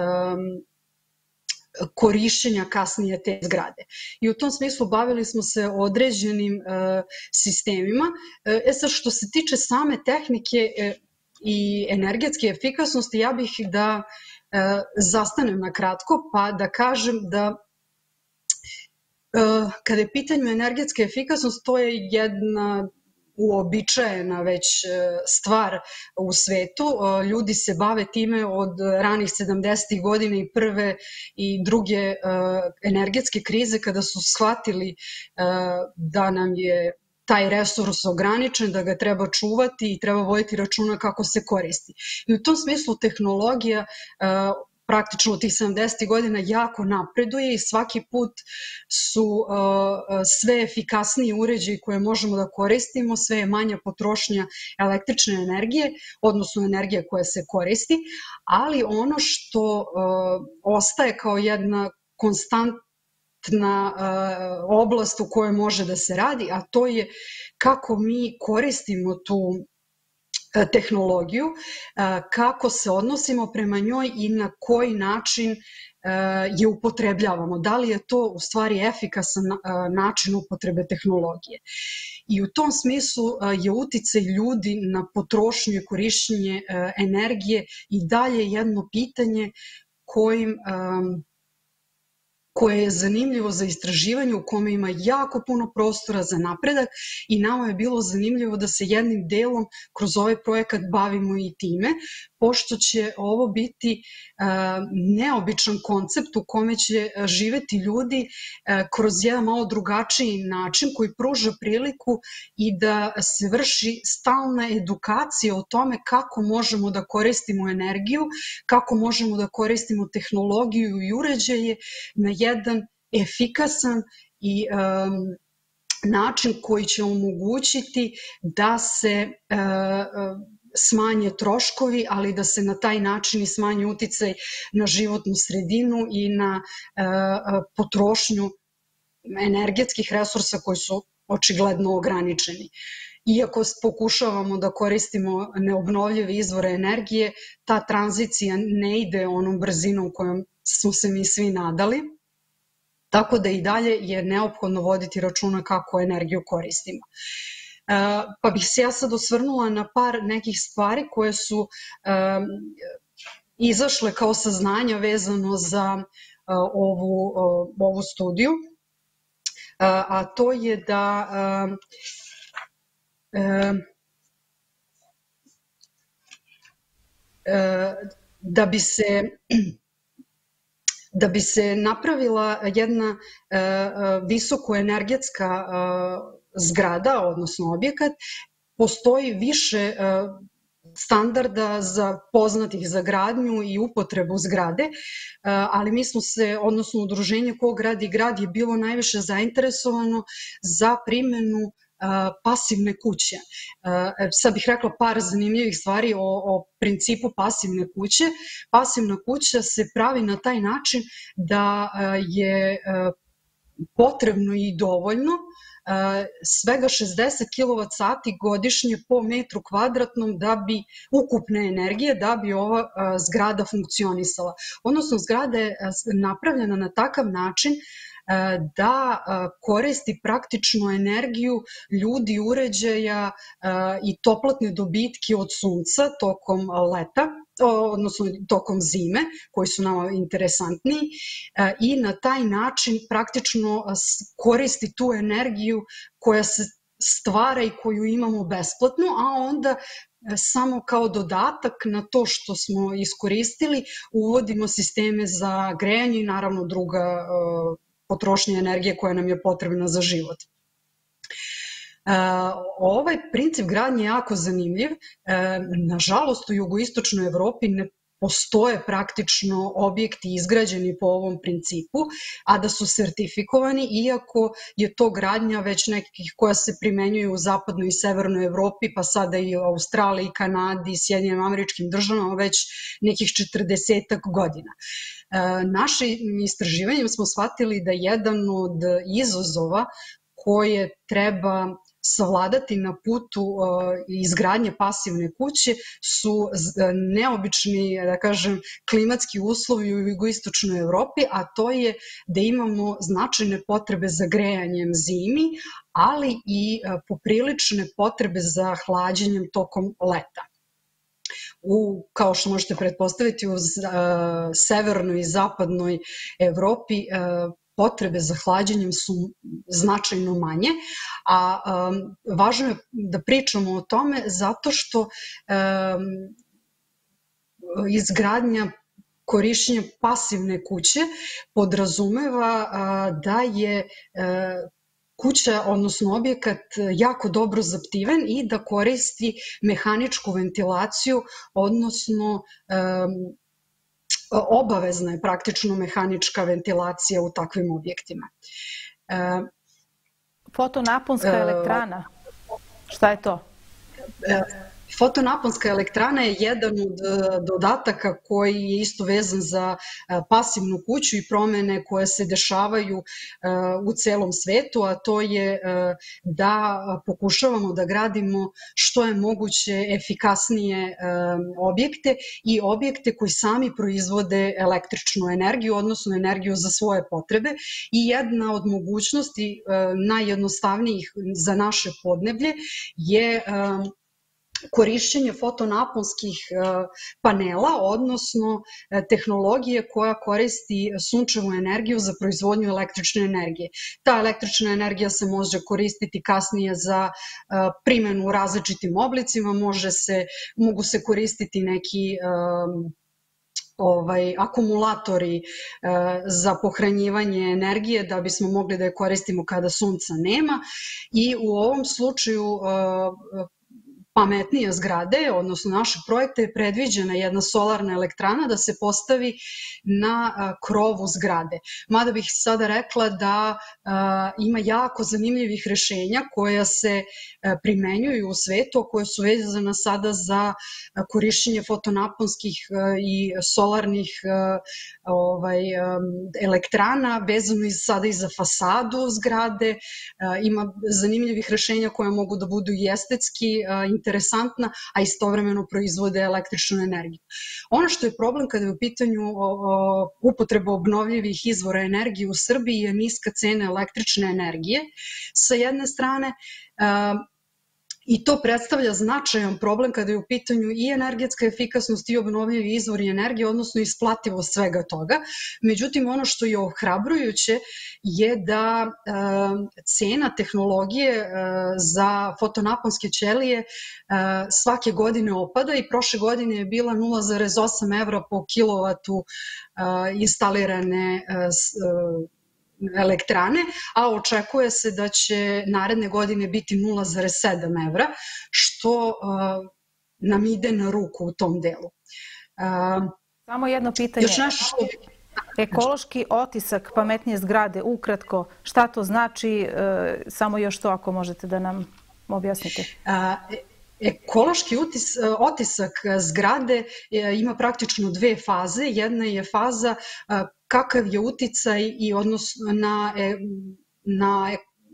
korišćenja kasnije te zgrade. I u tom smislu bavili smo se određenim sistemima. Sad, što se tiče same tehnike i energetske efikasnosti, ja bih da zastanem na kratko, pa da kažem da kada je pitanju energetske efikasnost, to je jedna uobičajena već stvar u svetu. Ljudi se bave time od ranih 70. godina i prve i druge energetske krize, kada su shvatili da nam je taj resurs ograničen, da ga treba čuvati i treba voditi računa kako se koristi. I u tom smislu tehnologija praktično od tih 70. godina jako napreduje i svaki put su sve efikasniji uređaji koje možemo da koristimo, sve je manja potrošnja električne energije, odnosno energije koja se koristi, ali ono što ostaje kao jedna konstantna oblast u kojoj može da se radi, a to je kako mi koristimo tu tehnologiju, kako se odnosimo prema njoj i na koji način je upotrebljavamo. Da li je to u stvari efikasan način upotrebe tehnologije. I u tom smislu je uticaj ljudi na potrošnju i korišćenje energije i dalje jedno pitanje koje je zanimljivo za istraživanje, u kome ima jako puno prostora za napredak i nama je bilo zanimljivo da se jednim delom kroz ovaj projekat bavimo i time, pošto će ovo biti neobičan koncept u kome će živeti ljudi kroz jedan malo drugačiji način koji pruža priliku i da se vrši stalna edukacija o tome kako možemo da koristimo energiju, kako možemo da koristimo tehnologiju i uređaje na jedan efikasan i način koji će omogućiti da se smanje troškovi, ali da se na taj način i smanji uticaj na životnu sredinu i na potrošnju energetskih resursa koji su očigledno ograničeni. Iako pokušavamo da koristimo neobnovljive izvore energije, ta tranzicija ne ide onom brzinom kojom smo se mi svi nadali, tako da i dalje je neophodno voditi računa kako energiju koristimo. Pa bih se ja sad osvrnula na par nekih stvari koje su izašle kao saznanja vezano za ovu studiju, a to je da bi se napravila jedna visokoenergetska zgrada, odnosno objekat, postoji više standarda poznatih za gradnju i upotrebu zgrade, ali mi smo se, odnosno udruženje Ko gradi grad je bilo najviše zainteresovano za primenu pasivne kuće. Sad bih rekla par zanimljivih stvari o principu pasivne kuće. Pasivna kuća se pravi na taj način da je potrebno i dovoljno svega 60 kWh godišnje po metru kvadratnom ukupne energije da bi ova zgrada funkcionisala. Odnosno, zgrada je napravljena na takav način da koristi praktično energiju ljudi, uređaja i toplotne dobitke od sunca tokom leta, odnosno tokom zime, koji su nama interesantniji, i na taj način praktično koristi tu energiju koja se stvara i koju imamo besplatno, a onda samo kao dodatak na to što smo iskoristili uvodimo sisteme za grejanje i naravno druga potrošnja energije koja nam je potrebna za život. Ovaj princip gradnje je jako zanimljiv. Nažalost, u jugoistočnoj Evropi ne postoje praktično objekti izgrađeni po ovom principu, a da su sertifikovani, iako je to gradnja već nekih koja se primenjuje u zapadnoj i severnoj Evropi, pa sada i u Australiji, Kanadi, Sjedinjenim Američkim Državama već nekih 40 godina. Našim istraživanjem smo shvatili da jedan od izazova koje treba savladati na putu izgradnje pasivne kuće su neobični, da kažem, klimatski uslovi u jugoistočnoj Evropi, a to je da imamo značajne potrebe za grejanjem zimi, ali i poprilične potrebe za hlađenjem tokom leta. Kao što možete pretpostaviti, u severnoj i zapadnoj Evropi potrebe za hlađenjem su značajno manje, a važno je da pričamo o tome zato što izgradnja korišćenja pasivne kuće podrazumeva da je kuća, odnosno objekat, jako dobro zaptiven i da koristi mehaničku ventilaciju, odnosno obavezna je praktično mehanička ventilacija u takvim objektima. Fotonaponska elektrana, šta je to? Fotonaponska elektrana je jedan od dodataka koji je isto vezan za pasivnu kuću i promene koje se dešavaju u celom svetu, a to je da pokušavamo da gradimo što je moguće efikasnije objekte i objekte koji sami proizvode električnu energiju, odnosno energiju za svoje potrebe. I jedna od mogućnosti najjednostavnijih za naše podneblje je korišćenje fotonaponskih panela, odnosno tehnologije koja koristi sunčevu energiju za proizvodnju električne energije. Ta električna energija se može koristiti kasnije za primjenu u različitim oblicima, mogu se koristiti neki akumulatori za pohranjivanje energije da bismo mogli da je koristimo kada sunca nema, i u ovom slučaju pametnije zgrade, odnosno našeg projekta, je predviđena jedna solarna elektrana da se postavi na krovu zgrade. Mada bih sada rekla da ima jako zanimljivih rešenja koja se primenjuju u svetu, a koje su vezana sada za korišćenje fotonaponskih i solarnih elektrana, vezano sada i za fasadu zgrade. Ima zanimljivih rešenja koja mogu da budu i estetski interesantna, a istovremeno proizvode električnu energiju. Ono što je problem kada je u pitanju upotreba obnovljivih izvora energije u Srbiji je niska cena električne energije sa jedne strane, i to predstavlja značajan problem kada je u pitanju i energetska efikasnost i obnovljivi izvori energije, odnosno isplativost svega toga. Međutim, ono što je ohrabrujuće je da cena tehnologije za fotonaponske ćelije svake godine opada i prošle godine je bila 0,8 evra po kilovatu instalirane elektrane, a očekuje se da će naredne godine biti 0,7 evra, što nam ide na ruku u tom delu. Samo jedno pitanje. Ekološki otisak pametnije zgrade, ukratko, šta to znači? Samo još to ako možete da nam objasnite. Ekološki otisak zgrade ima praktično dve faze. Jedna je faza kakav je uticaj i odnos na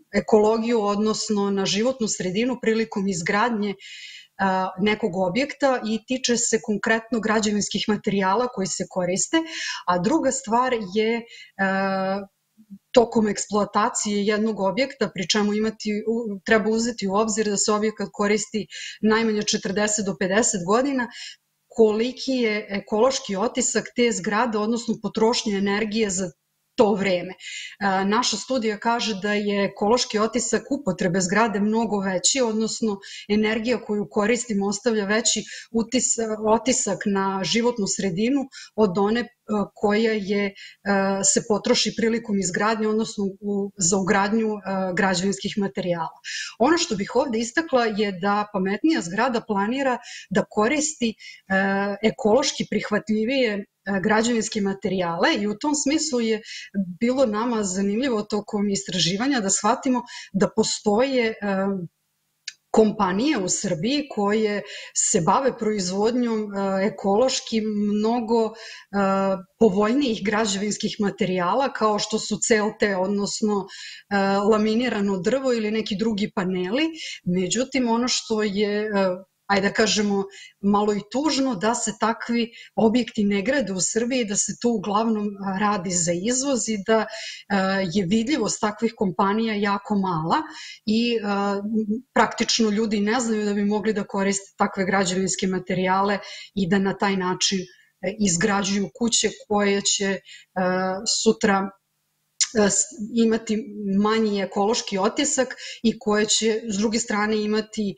ekologiju, odnosno na životnu sredinu prilikom izgradnje nekog objekta i tiče se konkretno građevinskih materijala koji se koriste, a druga stvar je tokom eksploatacije jednog objekta, pri čemu treba uzeti u obzir da se objekat koristi najmanje 40 do 50 godina, koliki je ekološki otisak te zgrade, odnosno potrošnja energije za to vreme. Naša studija kaže da je ekološki otisak upotrebe zgrade mnogo veći, odnosno energija koju koristimo ostavlja veći otisak na životnu sredinu od one koja se potroši prilikom izgradnje, odnosno za ugradnju građevinskih materijala. Ono što bih ovde istakla je da pametnija zgrada planira da koristi ekološki prihvatljivije građevinske materijale i u tom smislu je bilo nama zanimljivo tokom istraživanja da shvatimo da postoje kompanije u Srbiji koje se bave proizvodnjom ekološki mnogo povoljnijih građevinskih materijala kao što su CLT, odnosno laminirano drvo ili neki drugi paneli. Međutim, ono što je ajde da kažemo, malo i tužno da se takvi objekti ne grade u Srbiji, da se to uglavnom radi za izvoz i da je vidljivost takvih kompanija jako mala i praktično ljudi ne znaju da bi mogli da koriste takve građevinske materijale i da na taj način izgrađuju kuće koje će sutra imati manji ekološki otisak i koje će s druge strane imati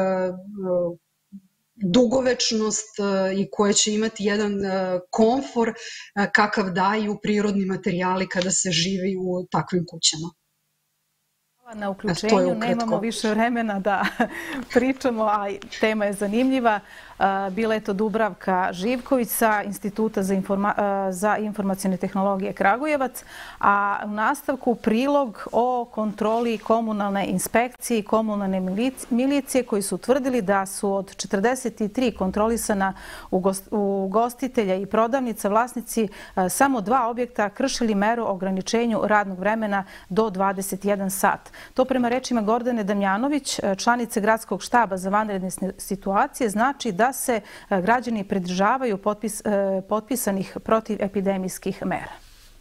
dugovečnost i koje će imati jedan komfor kakav daju prirodni materijali kada se živi u takvim kućama. Na uključenju, nemamo više vremena da pričamo, a tema je zanimljiva. Bila je to Dubravka Živković sa Instituta za informacione tehnologije Kragujevac, a u nastavku prilog o kontroli komunalne inspekcije i komunalne milicije koji su utvrdili da su od 43 kontrolisana ugostitelja i prodavnica vlasnici samo 2 objekta kršili meru o ograničenju radnog vremena do 21 sat. To prema rečima Gordane Damjanović, članice Gradskog štaba za vanredne situacije, znači da se građani pridržavaju potpisanih protivepidemijskih mera.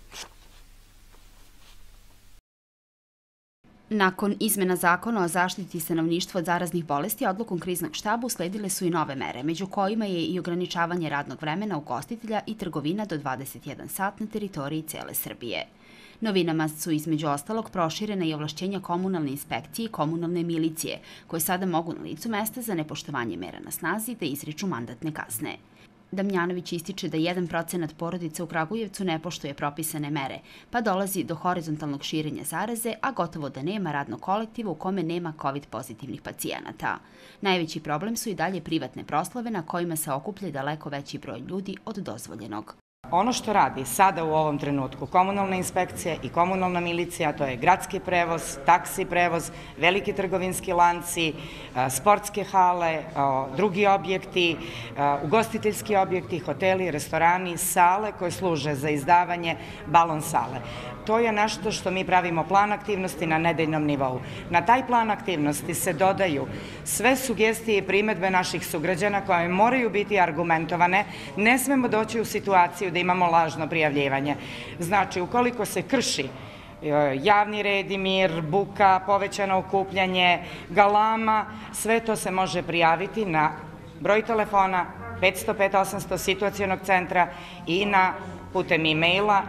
Nakon izmena zakona o zaštiti stanovništva od zaraznih bolesti, odlukom kriznog štaba usledile su i nove mere, među kojima je i ograničavanje radnog vremena ugostitelja i trgovina do 21 sat na teritoriji cele Srbije. Novinama su između ostalog proširena i ovlašćenja komunalne inspekcije i komunalne milicije, koje sada mogu na licu mesta za nepoštovanje mera na snazi da izriču mandatne kazne. Damjanović ističe da 1% porodica u Kragujevcu ne poštuje propisane mere, pa dolazi do horizontalnog širenja zaraze, a gotovo da nema radnog kolektiva u kome nema COVID pozitivnih pacijenata. Najveći problem su i dalje privatne proslave na kojima se okuplja daleko veći broj ljudi od dozvoljenog. Ono što radi sada u ovom trenutku komunalna inspekcija i komunalna milicija, to je gradski prevoz, taksi prevoz, veliki trgovinski lanci, sportske hale, drugi objekti, ugostiteljski objekti, hoteli, restorani, sale koje služe za izdavanje balon sale. To je nešto što mi pravimo plan aktivnosti na nedeljnom nivou. Na taj plan aktivnosti se dodaju sve sugestije i primetbe naših sugrađana koje moraju biti argumentovane. Ne smemo doći u situaciju da imamo lažno prijavljivanje. Znači, ukoliko se krši javni red i mir, buka, povećano okupljanje, galama, sve to se može prijaviti na broj telefona 505-800 situacionog centra i na putem e-maila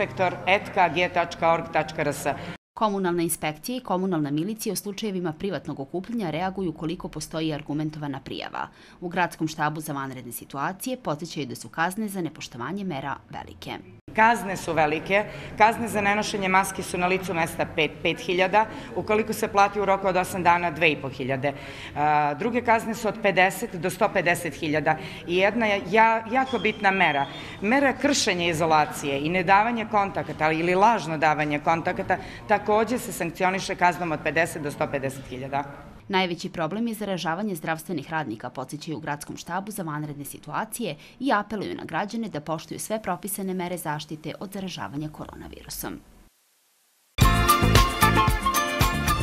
inspektor@kg.org.rs. Komunalna inspekcija i komunalna milicija u slučajevima privatnog okupljanja reaguju ukoliko postoji argumentovana prijava. U Gradskom štabu za vanredne situacije podsjećaju da su kazne za nepoštovanje mera velike. Kazne su velike. Kazne za nenošenje maski su na licu mesta 5.000, ukoliko se plati u roku od 8 dana 2.500. Druge kazne su od 50 do 150.000 i jedna je jako bitna mera. Mera kršenja izolacije i nedavanje kontakata ili lažno davanje kontakata takođe se sankcioniše kaznom od 50 do 150.000. Najveći problem je zaražavanje zdravstvenih radnika, podsjećaju u Gradskom štabu za vanredne situacije i apeluju na građane da poštuju sve propisane mere zaštite od zaražavanja koronavirusom.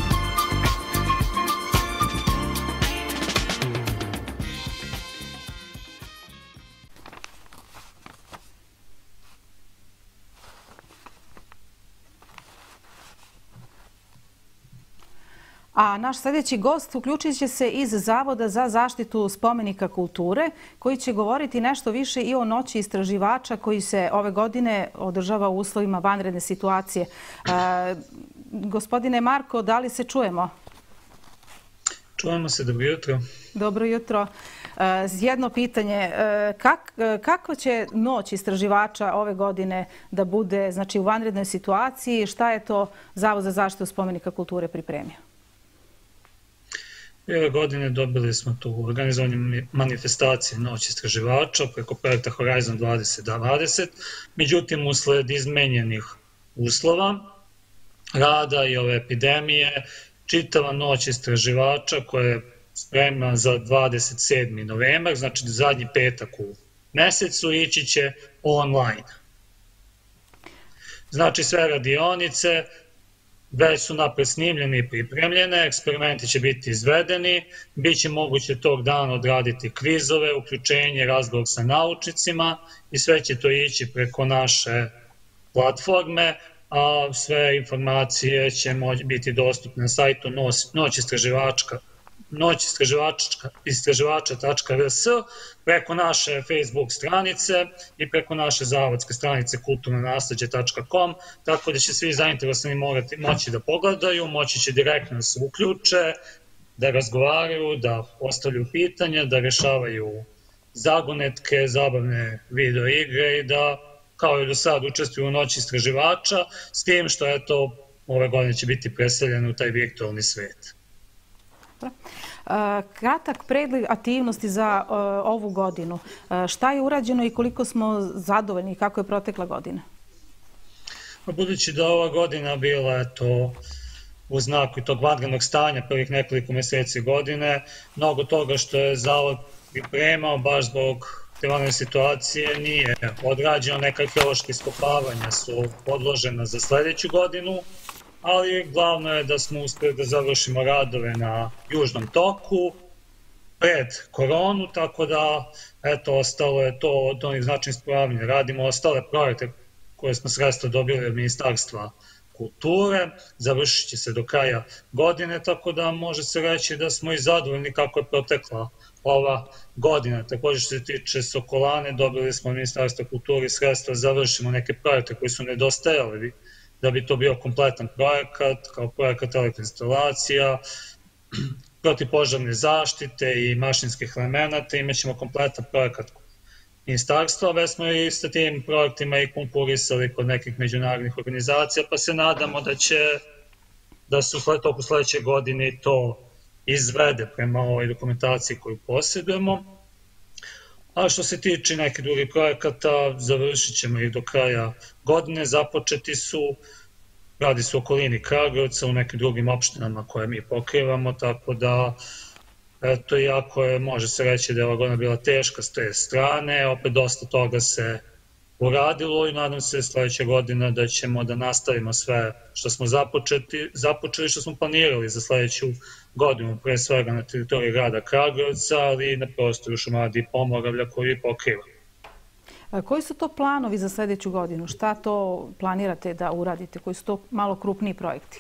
A naš sljedeći gost uključit će se iz Zavoda za zaštitu spomenika kulture, koji će govoriti nešto više i o noći istraživača koji se ove godine održava u uslovima vanredne situacije. Gospodine Marko, da li se čujemo? Čujemo se, dobro jutro. Dobro jutro. Jedno pitanje, kako će noć istraživača ove godine da bude, znači, u vanrednoj situaciji? Šta je to Zavod za zaštitu spomenika kulture pripremio? Ove godine dobili smo tu organizovanje manifestacije Noć istraživača preko projekta Horizon 2020. Međutim, usled izmenjenih uslova rada i ove epidemije, čitava Noć istraživača koja je spremna za 27. novembar, znači zadnji petak u mesecu, ići će online. Znači sve radionice već su napred snimljene i pripremljene, eksperimenti će biti izvedeni, bit će moguće tog dana odraditi kvizove, uključenje, razgovor sa naučnicima i sve će to ići preko naše platforme, a sve informacije će biti dostupne na sajtu noćistraživača.rs, preko naše Facebook stranice i preko naše zavodske stranice kulturnonasleđe.com, tako da će svi zainteresovani moći da pogledaju, moći će direktno da se uključe, da razgovaraju, da postavljaju pitanja, da rešavaju zagonetke, zabavne video igre i da, kao i do sad, učestvuju u Noći istraživača, s tim što je to ove godine će biti preseljeno u taj virtualni svet. Kratak pregled aktivnosti za ovu godinu. Šta je urađeno i koliko smo zadovoljni i kako je protekla godina? Budući da ova godina bila u znaku tog vanrednog stanja prvih nekoliko meseci godine, mnogo toga što je Zavod pripremao baš zbog te vanredne situacije nije odrađeno, neka arheološka iskopavanja su odložena za sledeću godinu, ali glavno je da smo uspeli da završimo radove na južnom toku pred koronu, tako da ostalo je to od onih značajnih spravljanja. Radimo ostale projekte koje smo sredstva dobili od Ministarstva kulture, završit će se do kraja godine, tako da može se reći da smo i zadovoljni kako je protekla ova godina. Također što se tiče Sokolane, dobili smo od Ministarstva kulture sredstva, završimo neke projekte koji su nedostajali da bi to bio kompletan projekat, kao projekat elektroinstalacija, protivpožarne zaštite i mašinskih elemenata. Imaćemo kompletan projekat ministarstva, već smo i sa tim projektima i konkurisali kod nekih međunarodnih organizacija, pa se nadamo da se u toku sledeće godine to izvede prema ovoj dokumentaciji koju posjedujemo. A što se tiče nekih drugih projekata, završit ćemo ih do kraja godine. Započeti su, radi se u okolini Kragujevca, u nekim drugim opštinama koje mi pokrivamo, tako da iako može se reći da je ova godina bila teška s te strane, opet dosta toga se uradilo i nadam se sledeće godine da ćemo da nastavimo sve što smo započeli, što smo planirali za sledeću godinu, pre svega na teritoriji grada Kragujevca, ali i na prostoru Šumadije i Pomoravlja koji pokriva. Koji su to planovi za sledeću godinu? Šta to planirate da uradite? Koji su to malo krupniji projekti?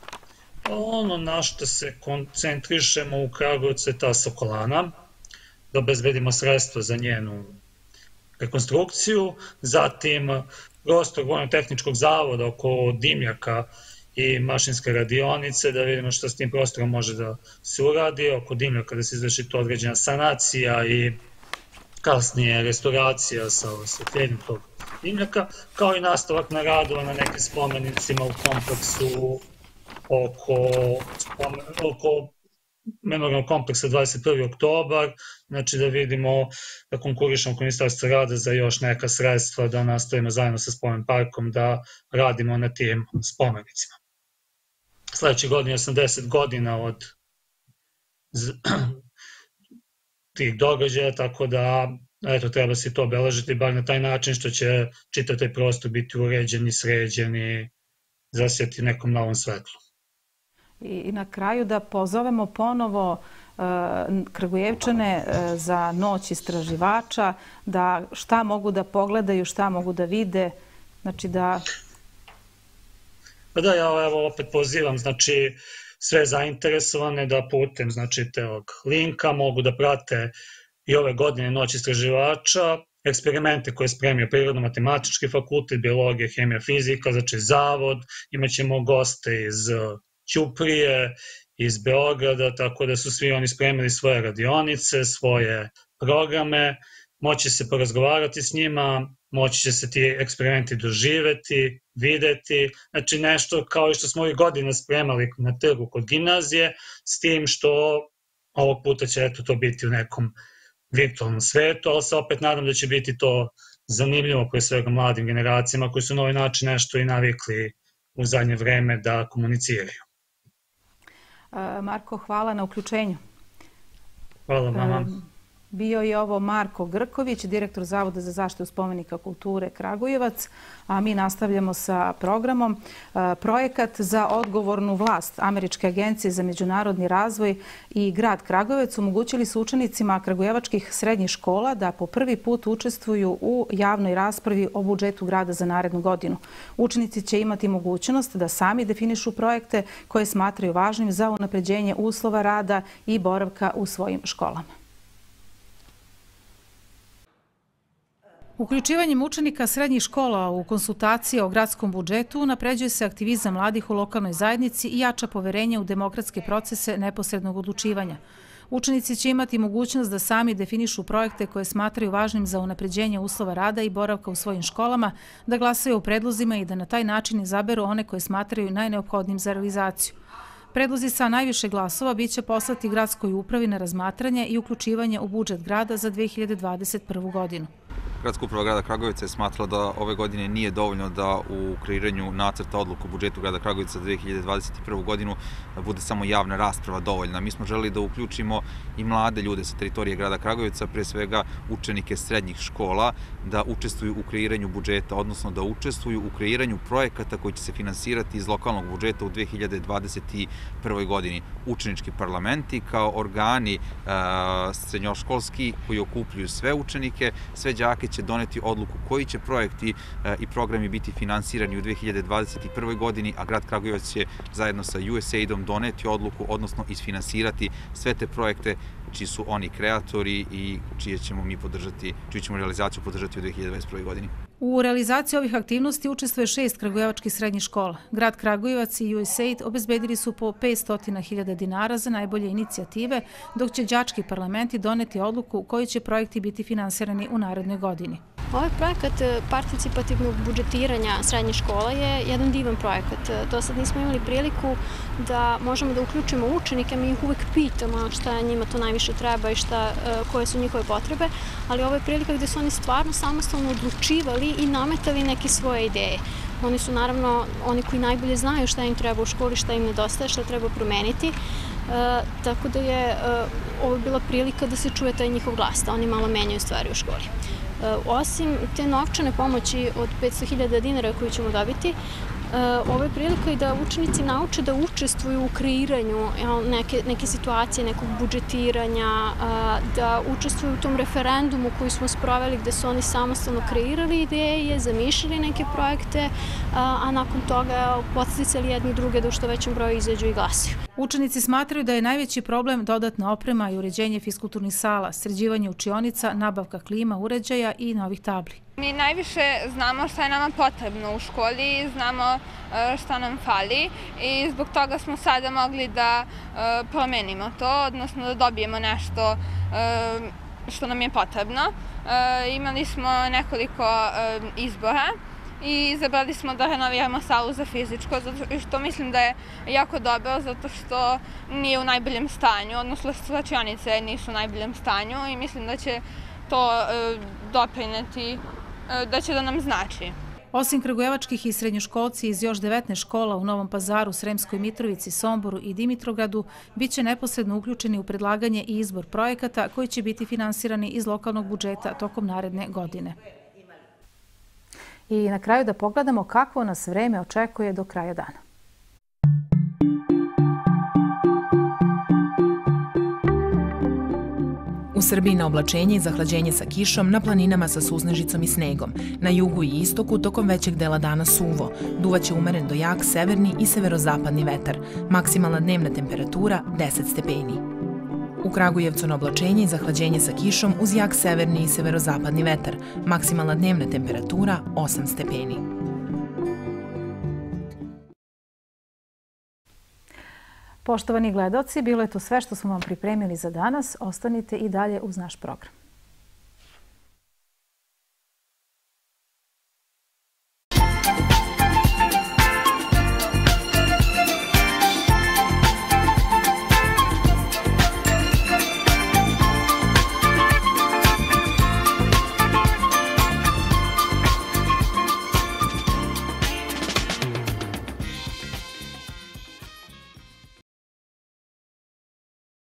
Ono na što se koncentrišemo u Kragujevcu je ta Sokolana, da obezbedimo sredstva za njenu rekonstrukciju, zatim prostor Vojno-tehničkog zavoda oko dimnjaka i mašinske radionice, da vidimo šta s tim prostorom može da se uradi, oko dimnjaka da se izvrši to određena sanacija i kasnije restauracija sa osvetljenjem tog dimnjaka, kao i nastavak na radova na nekim spomenicima u kompleksu oko memorijalnog kompleksa 21. oktobar, znači da vidimo da konkurišemo kod Ministarstva rada za još neka sredstva, da nastavimo zajedno sa Spomen parkom da radimo na tim spomenicima. Sledeće godine je 80 godina od tih događaja, tako da treba se to obeležiti bar na taj način što će čitav taj prostor biti uređen i sređen i zasjeti nekom novom svetlu. I na kraju da pozovemo ponovo Kragujevčane za Noć istraživača, da šta mogu da pogledaju, šta mogu da vide, znači da... Pa da, ja opet pozivam, znači sve zainteresovane da putem tog linka mogu da prate i ove godine Noć istraživača, eksperimente koje je spremio Prirodno-matematički fakultet, biologija, hemija, fizika, zavod, imaćemo goste iz Ćuprije, iz Beograda, tako da su svi oni spremili svoje radionice, svoje programe, moći se porazgovarati s njima, moći će se ti eksperimenti doživeti, videti, znači nešto kao i što smo ovih godina spremali na trgu kod gimnazije, s tim što ovog puta će to biti u nekom virtualnom svetu, ali se opet nadam da će biti to zanimljivo pre svega mladim generacijama koji su na ovaj način nešto i navikli u zadnje vreme da komuniciraju. Marko, hvala na uključenju. Hvala vama. Bio je ovo Marko Grković, direktor Zavoda za zaštitu spomenika kulture Kragujevac, a mi nastavljamo sa programom. Projekat za odgovornu vlast Američke agencije za međunarodni razvoj i grad Kragujevac omogućili su učenicima kragujevačkih srednjih škola da po prvi put učestvuju u javnoj raspravi o budžetu grada za narednu godinu. Učenici će imati mogućnost da sami definišu projekte koje smatraju važnim za unapređenje uslova rada i boravka u svojim školama. Uključivanjem učenika srednjih škola u konsultacije o gradskom budžetu unapređuje se aktivizam mladih u lokalnoj zajednici i jača poverenje u demokratske procese neposrednog odlučivanja. Učenici će imati mogućnost da sami definišu projekte koje smatraju važnim za unapređenje uslova rada i boravka u svojim školama, da glasaju o predlozima i da na taj način izaberu one koje smatraju najneophodnijim za realizaciju. Predlozi sa najviše glasova biće poslati gradskoj upravi na razmatranje i uključivanje u budžet grada za 2021. godinu. Gradska uprava grada Kragujevca je smatrala da ove godine nije dovoljno da u kreiranju nacrta odluku o budžetu grada Kragujevca za 2021. godinu bude samo javna rasprava dovoljna. Mi smo želeli da uključimo i mlade ljude sa teritorije grada Kragujevca, pre svega učenike srednjih škola, da učestvuju u kreiranju budžeta, odnosno da učestvuju u kreiranju projekata koji će se finansirati iz lokalnog budžeta u 2021. godini. Učenički parlamenti kao organi srednjoškolski koji okupljuju sve učenike, sve đake će doneti odluku koji će projekti i programi biti finansirani u 2021. godini, a grad Kragujevac će zajedno sa USAID-om doneti odluku, odnosno isfinansirati sve te projekte čiji su oni kreatori i čiju ćemo realizaciju podržati u 2021. godini. U realizaciji ovih aktivnosti učestvuje 6 kragujevačkih srednjih škola. Grad Kragujevac i USAID obezbedili su po 500.000 dinara za najbolje inicijative, dok će đački parlamenti doneti odluku u kojoj će projekti biti finansirani u narednoj godini. Ovaj projekat participativnog budžetiranja srednje škola je jedan divan projekat. Do sad nismo imali priliku da možemo da uključimo učenike, mi ih uvek pitamo šta njima to najviše treba i koje su njihove potrebe, ali ovo je prilika gde su oni stvarno samostalno odlučivali i nametali neke svoje ideje. Oni su naravno oni koji najbolje znaju šta im treba u školi, šta im nedostaje, šta treba promeniti, tako da je ovo bila prilika da se čuje taj njihov glas, da oni malo menjaju stvari u školi. Osim te novčane pomoći od 500.000 dinara koju ćemo dobiti, ovo je prilika i da učenici nauče da učestvuju u kreiranju neke situacije, nekog budžetiranja, da učestvuju u tom referendumu koji smo sproveli gde su oni samostalno kreirali ideje, zamišljali neke projekte, a nakon toga podsticali jedni druge da u što većem broju izađu i glasaju. Učenici smatraju da je najveći problem dodatna oprema i uređenje fiskulturnih sala, sređivanje učionica, nabavka klima, uređaja i novih tabli. Mi najviše znamo šta je nama potrebno u školi, znamo šta nam fali i zbog toga smo sada mogli da promenimo to, odnosno da dobijemo nešto što nam je potrebno. Imali smo nekoliko izbora i izabrali smo da renoviramo salu za fizičko, što mislim da je jako dobro, zato što nije u najboljem stanju, odnosno slačionice nisu u najboljem stanju i mislim da će to doprineti, da će da nam znači. Osim kragujevačkih i srednjoškolci iz još 19 škola u Novom Pazaru, Sremskoj Mitrovici, Somboru i Dimitrovgradu biće neposredno uključeni u predlaganje i izbor projekata koji će biti finansirani iz lokalnog budžeta tokom naredne godine. I na kraju da pogledamo kakvo nas vreme očekuje do kraja dana. U Srbiji na oblačenje i zahlađenje sa kišom, na planinama sa susnežicom i snegom. Na jugu i istoku tokom većeg dela dana suvo. Duvaće umeren do jak severni i severozapadni vetar. Maksimalna dnevna temperatura 10 stepeni. U Kragujevcu na oblačenje i zahlađenje sa kišom uz jak severni i severozapadni vetar. Maksimalna dnevna temperatura 8 stepeni. Poštovani gledaoci, bilo je to sve što smo vam pripremili za danas. Ostanite i dalje uz naš program.